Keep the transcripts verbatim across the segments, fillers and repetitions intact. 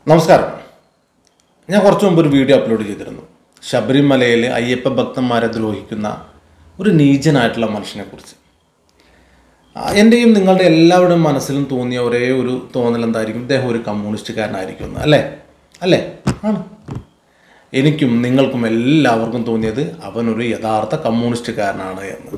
നമസ്കാരം. ഞാൻ കുറച്ച് മുമ്പ് ഒരു വീഡിയോ അപ്ലോഡ് ചെയ്തിരുന്നു. ശബരിമലയിൽ അയ്യപ്പ ഭക്തന്മാരെ ദ്രോഹിക്കുന്ന ഒരു നീചനായിട്ടുള്ള മനുഷ്യനെക്കുറിച്ച്. എൻ്റെയും നിങ്ങളുടെ എല്ലാവരുടെയും മനസ്സിലും തോന്നിയ ഒരേ ഒരു തോന്നൽ എന്തായിരിക്കും? ഇദ്ദേഹം ഒരു കമ്മ്യൂണിസ്റ്റുകാരനായിരിക്കും എന്ന്. അല്ലേ അല്ലേ ആണ്. എനിക്കും നിങ്ങൾക്കും എല്ലാവർക്കും തോന്നിയത് അവനൊരു യഥാർത്ഥ കമ്മ്യൂണിസ്റ്റുകാരനാണ് എന്ന്.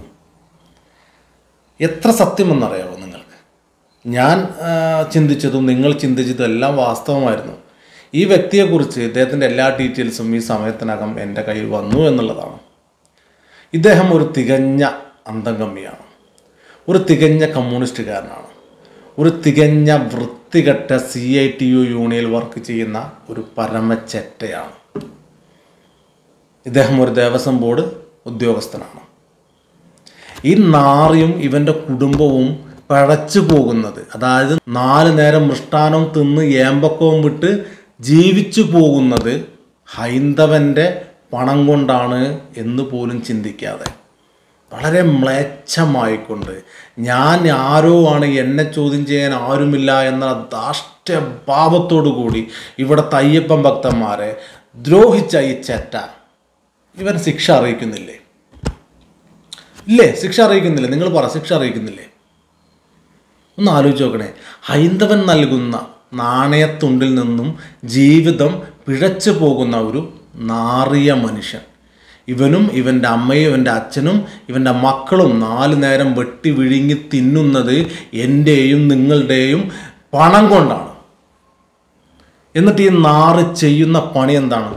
എത്ര സത്യമെന്നറിയാമോ നിങ്ങൾക്ക്? ഞാൻ ചിന്തിച്ചതും നിങ്ങൾ ചിന്തിച്ചതും എല്ലാം വാസ്തവമായിരുന്നു. ഈ വ്യക്തിയെക്കുറിച്ച് ഇദ്ദേഹത്തിൻ്റെ എല്ലാ ഡീറ്റെയിൽസും ഈ സമയത്തിനകം എൻ്റെ കയ്യിൽ വന്നു എന്നുള്ളതാണ്. ഇദ്ദേഹം ഒരു തികഞ്ഞ അന്തംഗമ്മിയാണ്, ഒരു തികഞ്ഞ കമ്മ്യൂണിസ്റ്റുകാരനാണ്, ഒരു തികഞ്ഞ വൃത്തികെട്ട സി ഐ ടി യു യൂണിയനിൽ വർക്ക് ചെയ്യുന്ന ഒരു പരമച്ചെറ്റയാണ്. ഇദ്ദേഹം ഒരു ദേവസ്വം ബോർഡ് ഉദ്യോഗസ്ഥനാണ്. ഈ നാറിയും ഇവൻ്റെ കുടുംബവും പഴച്ചു പോകുന്നത്, അതായത് നാല് നേരം മൃഷ്ടാനം തിന്ന് ഏമ്പക്കവും വിട്ട് ജീവിച്ചു പോകുന്നത് ഹൈന്ദവൻ്റെ പണം കൊണ്ടാണ് എന്ന് പോലും ചിന്തിക്കാതെ വളരെ മ്ലേച്ഛമായിക്കൊണ്ട് ഞാൻ ആരോ ആണ്, എന്നെ ചോദ്യം ചെയ്യാൻ ആരുമില്ല എന്ന ധാർഷ്ട്യഭാവത്തോടു കൂടി ഇവിടുത്തെ അയ്യപ്പൻ ഭക്തന്മാരെ ദ്രോഹിച്ച ഈ ചെറ്റ ഇവൻ ശിക്ഷ അറിയിക്കുന്നില്ലേ? ഇല്ലേ? ശിക്ഷ അറിയിക്കുന്നില്ലേ? നിങ്ങൾ പറ, ശിക്ഷ അറിയിക്കുന്നില്ലേ? ഒന്ന് ആലോചിച്ച് നോക്കണേ. ഹൈന്ദവൻ നൽകുന്ന നാണയത്തുണ്ടിൽ നിന്നും ജീവിതം പിഴച്ചു പോകുന്ന ഒരു നാറിയ മനുഷ്യൻ. ഇവനും ഇവൻ്റെ അമ്മയും ഇവൻ്റെ അച്ഛനും ഇവൻ്റെ മക്കളും നാല് നേരം വെട്ടി വിഴുങ്ങി തിന്നുന്നത് എൻ്റെയും നിങ്ങളുടെയും പണം കൊണ്ടാണ്. എന്നിട്ട് ഈ നാറ് ചെയ്യുന്ന പണി എന്താണ്?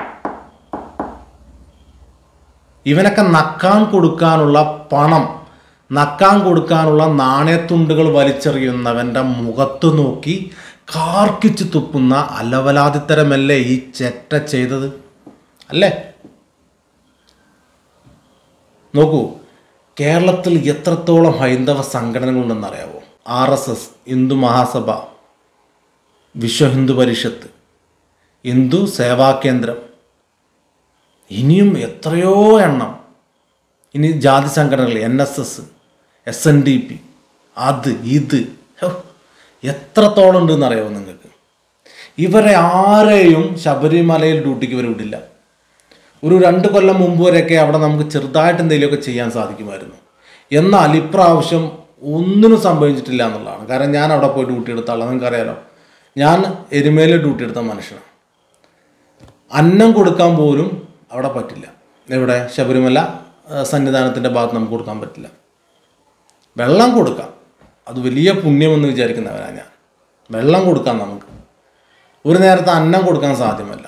ഇവനൊക്കെ നക്കാൻ കൊടുക്കാനുള്ള പണം, നക്കാൻ കൊടുക്കാനുള്ള നാണയത്തുണ്ടുകൾ വലിച്ചെറിയുന്നവൻ്റെ മുഖത്ത് നോക്കി കാർക്കിച്ച് തുപ്പുന്ന അലവലാതിത്തരമല്ലേ ഈ ചെറ്റ ചെയ്തത്? അല്ലേ? നോക്കൂ, കേരളത്തിൽ എത്രത്തോളം ഹൈന്ദവ സംഘടനകളുണ്ടെന്നറിയാവോ? R S S, Hindu Mahasabha, Vishwa Hindu Parishad, Hindu Seva Kendram, ഇനിയും എത്രയോ എണ്ണം. ഇനി ജാതി സംഘടനകൾ, N S S, S N D P, അത് ഇത് എത്രത്തോളം ഉണ്ടെന്ന് അറിയാമോ നിങ്ങൾക്ക്? ഇവരെ ആരെയും ശബരിമലയിൽ ഡ്യൂട്ടിക്ക് ഇവർ വിടില്ല. ഒരു രണ്ട് കൊല്ലം മുമ്പ് വരെയൊക്കെ അവിടെ നമുക്ക് ചെറുതായിട്ട് എന്തെങ്കിലുമൊക്കെ ചെയ്യാൻ സാധിക്കുമായിരുന്നു. എന്നാൽ ഇപ്രാവശ്യം ഒന്നിനും സംഭവിച്ചിട്ടില്ല എന്നുള്ളതാണ്. കാരണം ഞാൻ അവിടെ പോയി ഡ്യൂട്ടി എടുത്ത ആളാണ്, നിങ്ങൾക്കറിയാലോ. ഞാൻ എരുമേൽ ഡ്യൂട്ടി എടുത്ത മനുഷ്യനാണ്. അന്നം കൊടുക്കാൻ പോലും അവിടെ പറ്റില്ല. എവിടെ? ശബരിമല സന്നിധാനത്തിൻ്റെ ഭാഗത്ത് നമുക്ക് കൊടുക്കാൻ പറ്റില്ല. വെള്ളം കൊടുക്കാം, അത് വലിയ പുണ്യമെന്ന് വിചാരിക്കുന്നവരാണ് ഞാൻ. വെള്ളം കൊടുക്കാം നമുക്ക്, ഒരു നേരത്തെ അന്നം കൊടുക്കാൻ സാധ്യമല്ല.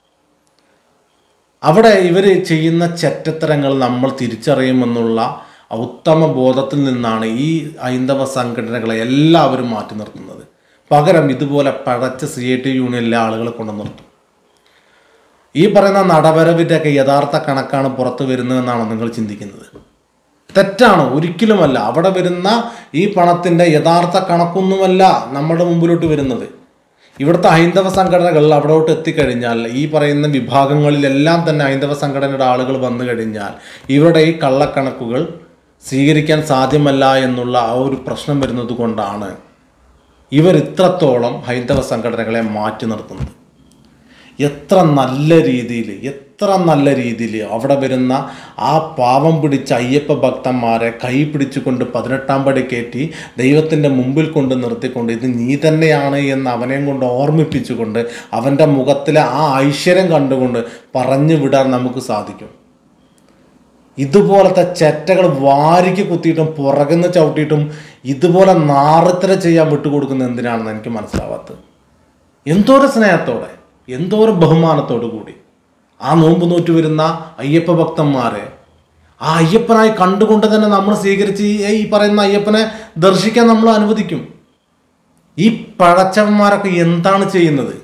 അവിടെ ഇവർ ചെയ്യുന്ന ചെറ്റത്തരങ്ങൾ നമ്മൾ തിരിച്ചറിയുമെന്നുള്ള ഉത്തമ ബോധത്തിൽ നിന്നാണ് ഈ ഹൈന്ദവ സംഘടനകളെ എല്ലാവരും മാറ്റി നിർത്തുന്നത്. പകരം ഇതുപോലെ പഴച്ച സി ഐ ടി യൂണിയനിലെ ആളുകളെ കൊണ്ടു നിർത്തും. ഈ പറയുന്ന നടവരവിൻ്റെയൊക്കെ യഥാർത്ഥ കണക്കാണ് പുറത്ത് വരുന്നതെന്നാണോ നിങ്ങൾ ചിന്തിക്കുന്നത്? തെറ്റാണ്, ഒരിക്കലുമല്ല. അവിടെ വരുന്ന ഈ പണത്തിൻ്റെ യഥാർത്ഥ കണക്കൊന്നുമല്ല നമ്മുടെ മുമ്പിലോട്ട് വരുന്നത്. ഇവിടുത്തെ ഹൈന്ദവ സംഘടനകൾ അവിടോട്ട് എത്തിക്കഴിഞ്ഞാൽ, ഈ പറയുന്ന വിഭാഗങ്ങളിലെല്ലാം തന്നെ ഹൈന്ദവ സംഘടനയുടെ ആളുകൾ വന്നു കഴിഞ്ഞാൽ ഇവരുടെ ഈ കള്ളക്കണക്കുകൾ സ്വീകരിക്കാൻ സാധ്യമല്ല എന്നുള്ള ആ ഒരു പ്രശ്നം വരുന്നത് കൊണ്ടാണ് ഇവർ ഇത്രത്തോളം ഹൈന്ദവ സംഘടനകളെ മാറ്റി നിർത്തുന്നത്. എത്ര നല്ല രീതിയിൽ എത്ര നല്ല രീതിയിൽ അവിടെ വരുന്ന ആ പാവം പിടിച്ച അയ്യപ്പ ഭക്തന്മാരെ കൈ പിടിച്ചുകൊണ്ട് പതിനെട്ടാം പടി കയറ്റി ദൈവത്തിൻ്റെ മുമ്പിൽ കൊണ്ട് നിർത്തിക്കൊണ്ട് ഇത് നീ തന്നെയാണ് എന്ന് അവനെയും കൊണ്ട് ഓർമ്മിപ്പിച്ചുകൊണ്ട് അവൻ്റെ മുഖത്തിലെ ആ ഐശ്വര്യം കണ്ടുകൊണ്ട് പറഞ്ഞു വിടാൻ നമുക്ക് സാധിക്കും. ഇതുപോലത്തെ ചെറ്റകൾ വാരിക്ക് കുത്തിയിട്ടും പുറകുന്ന് ചവിട്ടിയിട്ടും ഇതുപോലെ നാറിത്തര ചെയ്യാൻ വിട്ടുകൊടുക്കുന്നത് എന്തിനാണെന്ന് എനിക്ക് മനസ്സിലാവാത്തത്. എന്തോരം സ്നേഹത്തോടെ, എന്തോരം ബഹുമാനത്തോടു കൂടി ആ നോമ്പ് നോറ്റു വരുന്ന അയ്യപ്പ ഭക്തന്മാരെ ആ അയ്യപ്പനായി കണ്ടുകൊണ്ട് തന്നെ നമ്മൾ സ്വീകരിച്ച് ഈ പറയുന്ന അയ്യപ്പനെ ദർശിക്കാൻ നമ്മൾ അനുവദിക്കും. ഈ പഴച്ചവന്മാരൊക്കെ എന്താണ് ചെയ്യുന്നത്?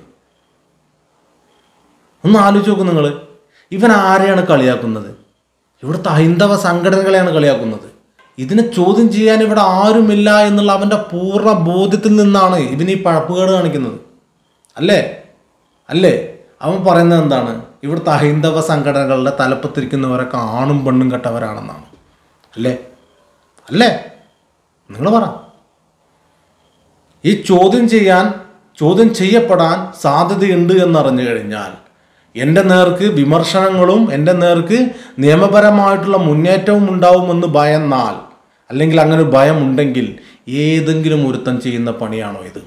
ഒന്ന് ആലോചിച്ച് നോക്കും നിങ്ങൾ. ഇവൻ ആരെയാണ് കളിയാക്കുന്നത്? ഇവിടുത്തെ ഹൈന്ദവ സംഘടനകളെയാണ് കളിയാക്കുന്നത്. ഇതിനെ ചോദ്യം ചെയ്യാൻ ഇവിടെ ആരുമില്ല എന്നുള്ള അവൻ്റെ പൂർണ്ണ ബോധ്യത്തിൽ നിന്നാണ് ഇവൻ ഈ പഴപ്പുകേട് കാണിക്കുന്നത്. അല്ലേ അല്ലേ അവൻ പറയുന്നത് എന്താണ്? ഇവിടുത്തെ ഹൈന്ദവ സംഘടനകളുടെ തലപ്പത്തിരിക്കുന്നവരൊക്കെ ആണും പെണ്ണും കെട്ടവരാണെന്നാണ്. അല്ലേ അല്ലേ നിങ്ങൾ പറ. ഈ ചോദ്യം ചെയ്യാൻ ചോദ്യം ചെയ്യപ്പെടാൻ സാധ്യതയുണ്ട് എന്നറിഞ്ഞു കഴിഞ്ഞാൽ എൻ്റെ നേർക്ക് വിമർശനങ്ങളും എൻ്റെ നേർക്ക് നിയമപരമായിട്ടുള്ള മുന്നേറ്റവും ഉണ്ടാവുമെന്ന് ഭയന്നാൽ, അല്ലെങ്കിൽ അങ്ങനെ ഭയം ഉണ്ടെങ്കിൽ ഏതെങ്കിലും ഒരുത്തൻ ചെയ്യുന്ന പണിയാണോ ഇത്?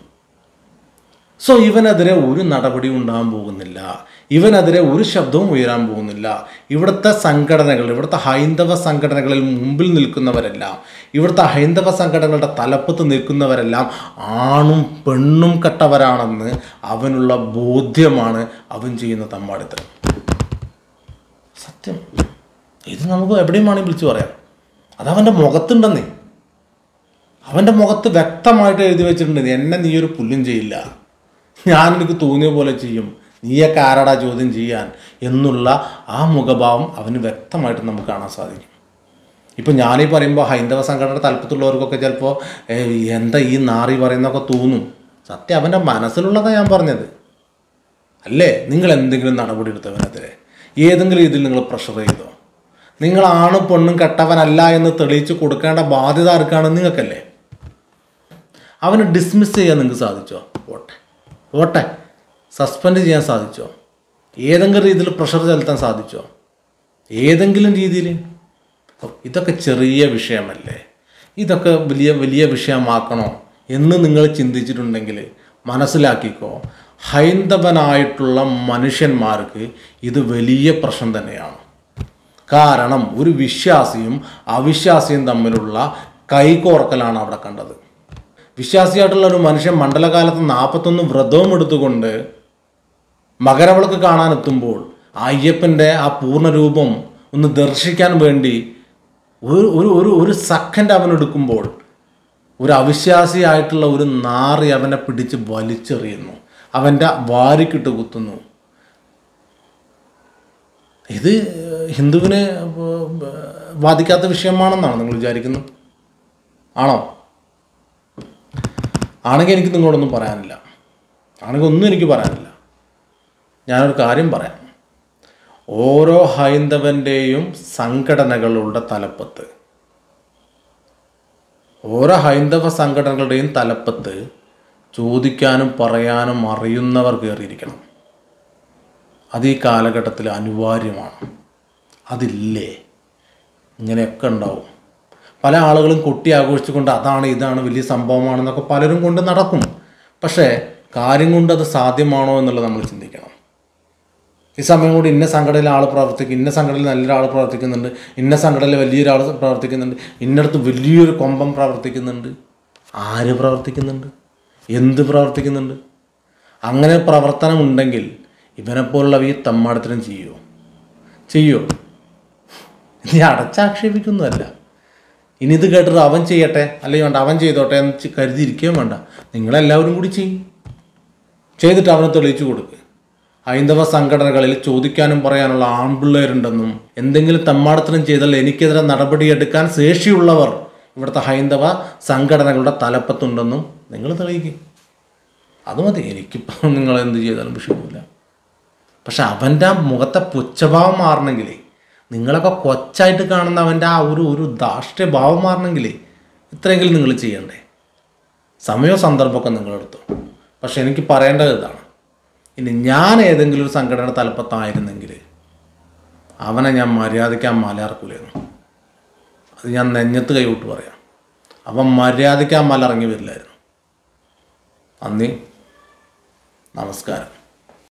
സോ ഇവനെതിരെ ഒരു നടപടി ഉണ്ടാകാൻ പോകുന്നില്ല, ഇവനെതിരെ ഒരു ശബ്ദവും ഉയരാൻ പോകുന്നില്ല. ഇവിടുത്തെ സംഘടനകൾ, ഇവിടുത്തെ ഹൈന്ദവ സംഘടനകളിൽ മുമ്പിൽ നിൽക്കുന്നവരെല്ലാം, ഇവിടുത്തെ ഹൈന്ദവ സംഘടനകളുടെ തലപ്പത്ത് നിൽക്കുന്നവരെല്ലാം ആണും പെണ്ണും കെട്ടവരാണെന്ന് അവനുള്ള ബോധ്യമാണ് അവൻ ചെയ്യുന്ന തമ്മാടിത്തരം. സത്യം, ഇത് നമുക്ക് എവിടെയും വേണമെങ്കിൽ വിളിച്ചു പറയാം. അതവൻ്റെ മുഖത്തുണ്ടെന്നേ, അവൻ്റെ മുഖത്ത് വ്യക്തമായിട്ട് എഴുതി വെച്ചിട്ടുണ്ട്, എന്നെ നീ ഒരു പുല്ലും ചെയ്യില്ല, ഞാൻ എനിക്ക് തോന്നിയ പോലെ ചെയ്യും, നീയൊക്കെ ആരാടാ ചോദ്യം ചെയ്യാൻ എന്നുള്ള ആ മുഖഭാവം അവന് വ്യക്തമായിട്ട് നമുക്ക് കാണാൻ സാധിക്കും. ഇപ്പം ഞാനീ പറയുമ്പോൾ ഹൈന്ദവ സംഘടനയുടെ തലപ്പത്തുള്ളവർക്കൊക്കെ ചിലപ്പോൾ എന്താ ഈ നാറി പറയുന്നതൊക്കെ തോന്നും. സത്യം അവൻ്റെ മനസ്സിലുള്ളതാണ് ഞാൻ പറഞ്ഞത്. അല്ലേ, നിങ്ങൾ എന്തെങ്കിലും നടപടി എടുത്തവനെതിരെ ഏതെങ്കിലും രീതിയിൽ നിങ്ങൾ പ്രഷർ ചെയ്തോ? നിങ്ങളാണ് പെണ്ണും കെട്ടവനല്ല എന്ന് തെളിയിച്ച് കൊടുക്കേണ്ട ബാധ്യത ആർക്കാണ്? നിങ്ങൾക്കല്ലേ. അവനെ ഡിസ്മിസ് ചെയ്യാൻ നിങ്ങൾക്ക് സാധിച്ചോ? ഓട്ടെ ഓട്ടെ സസ്പെൻഡ് ചെയ്യാൻ സാധിച്ചോ? ഏതെങ്കിലും രീതിയിൽ പ്രഷർ ചെലുത്താൻ സാധിച്ചോ? ഏതെങ്കിലും രീതിയിൽ? ഇതൊക്കെ ചെറിയ വിഷയമല്ലേ, ഇതൊക്കെ വലിയ വലിയ വിഷയമാക്കണോ എന്ന് നിങ്ങൾ ചിന്തിച്ചിട്ടുണ്ടെങ്കിൽ മനസ്സിലാക്കിക്കോ, ഹൈന്ദവനായിട്ടുള്ള മനുഷ്യന്മാർക്ക് ഇത് വലിയ പ്രശ്നം തന്നെയാണ്. കാരണം ഒരു വിശ്വാസിയും അവിശ്വാസിയും തമ്മിലുള്ള കൈകോർക്കലാണ് അവിടെ കണ്ടത്. വിശ്വാസിയായിട്ടുള്ള ഒരു മനുഷ്യൻ മണ്ഡലകാലത്ത് നാൽപ്പത്തൊന്ന് വ്രതവും എടുത്തുകൊണ്ട് മകരവിളക്ക് കാണാനെത്തുമ്പോൾ അയ്യപ്പൻ്റെ ആ പൂർണ്ണരൂപം ഒന്ന് ദർശിക്കാൻ വേണ്ടി ഒരു ഒരു ഒരു ഒരു സെക്കൻഡ് അവനെടുക്കുമ്പോൾ ഒരു അവിശ്വാസിയായിട്ടുള്ള ഒരു നാറി അവനെ പിടിച്ച് വലിച്ചെറിയുന്നു, അവൻ്റെ വാരിക്കിട്ട് കുത്തുന്നു. ഇത് ഹിന്ദുവിനെ ബാധിക്കാത്ത വിഷയമാണെന്നാണ് നിങ്ങൾ വിചാരിക്കുന്നത്? ആണോ? ആണെങ്കിൽ എനിക്ക് നിങ്ങളോടൊന്നും പറയാനില്ല, ആണെങ്കിൽ ഒന്നും എനിക്ക് പറയാനില്ല. ഞാനൊരു കാര്യം പറയാം. ഓരോ ഹൈന്ദവൻ്റെയും സംഘടനകളുടെ തലപ്പത്ത്, ഓരോ ഹൈന്ദവ സംഘടനകളുടെയും തലപ്പത്ത് ചോദിക്കാനും പറയാനും അറിയുന്നവർ കയറിയിരിക്കണം. അത് ഈ കാലഘട്ടത്തിൽ അനിവാര്യമാണ്. അതില്ലേ ഇങ്ങനെയൊക്കെ ഉണ്ടാവും. പല ആളുകളും കൊട്ടി ആഘോഷിച്ചുകൊണ്ട് അതാണ് ഇതാണ് വലിയ സംഭവമാണെന്നൊക്കെ പലരും കൊണ്ട് നടക്കും. പക്ഷേ കാര്യം കൊണ്ട് അത് സാധ്യമാണോ എന്നുള്ളത് നമ്മൾ ചിന്തിക്കണം. ഈ സമയം കൊണ്ട് ഇന്ന സംഘടനയിൽ ആൾ പ്രവർത്തിക്കും, ഇന്ന സംഘടനയിൽ നല്ലൊരാൾ പ്രവർത്തിക്കുന്നുണ്ട്, ഇന്ന സംഘടനയിൽ വലിയൊരാൾ പ്രവർത്തിക്കുന്നുണ്ട്, ഇന്നടത്ത് വലിയൊരു കൊമ്പം പ്രവർത്തിക്കുന്നുണ്ട്. ആര് പ്രവർത്തിക്കുന്നുണ്ട്? എന്ത് പ്രവർത്തിക്കുന്നുണ്ട്? അങ്ങനെ പ്രവർത്തനം ഉണ്ടെങ്കിൽ ഇവനെപ്പോലുള്ളവ ഈ തമ്മാടത്തിനും ചെയ്യുമോ? ചെയ്യുമോ? നീ അടച്ചാക്ഷേപിക്കുന്നതല്ല. ഇനി ഇത് കേട്ടിട്ട് അവൻ ചെയ്യട്ടെ അല്ലെങ്കിൽ വേണ്ട അവൻ ചെയ്തോട്ടെ എന്ന് കരുതിയിരിക്കുകയും വേണ്ട. നിങ്ങളെല്ലാവരും കൂടി ചെയ്യും. ചെയ്തിട്ട് അവനെ തെളിയിച്ചു കൊടുക്കുക. ഹൈന്ദവ സംഘടനകളിൽ ചോദിക്കാനും പറയാനുള്ള ആൺപിള്ളേരുണ്ടെന്നും എന്തെങ്കിലും തമ്മാടത്തരം ചെയ്താൽ എനിക്കെതിരെ നടപടിയെടുക്കാൻ ശേഷിയുള്ളവർ ഇവിടുത്തെ ഹൈന്ദവ സംഘടനകളുടെ തലപ്പത്തുണ്ടെന്നും നിങ്ങൾ തെളിയിക്കും. അത് മതി. എനിക്കിപ്പോൾ നിങ്ങൾ എന്ത് ചെയ്താലും വിഷയമില്ല. പക്ഷെ അവൻ്റെ ആ മുഖത്തെ പുച്ഛഭാവം മാറണമെങ്കിലേ, നിങ്ങളൊക്കെ കൊച്ചായിട്ട് കാണുന്ന അവൻ്റെ ആ ഒരു ഒരു ധാർഷ്ട്യഭാവം മാറണമെങ്കിലേ ഇത്രയെങ്കിലും നിങ്ങൾ ചെയ്യണ്ടേ? സമയവും സന്ദർഭമൊക്കെ നിങ്ങളെടുത്തു. പക്ഷെ എനിക്ക് പറയേണ്ടത് ഇതാണ്, ഇനി ഞാൻ ഏതെങ്കിലും ഒരു സംഘടനയുടെ തലപ്പത്തായിരുന്നെങ്കിൽ അവനെ ഞാൻ മര്യാദയ്ക്ക് ആ മലയിറക്കൂലായിരുന്നു. അത് ഞാൻ നെഞ്ഞത്ത് കൈവിട്ട് പറയാം. അവൻ മര്യാദയ്ക്ക് ആ മല ഇറങ്ങി വരില്ലായിരുന്നു. നന്ദി, നമസ്കാരം.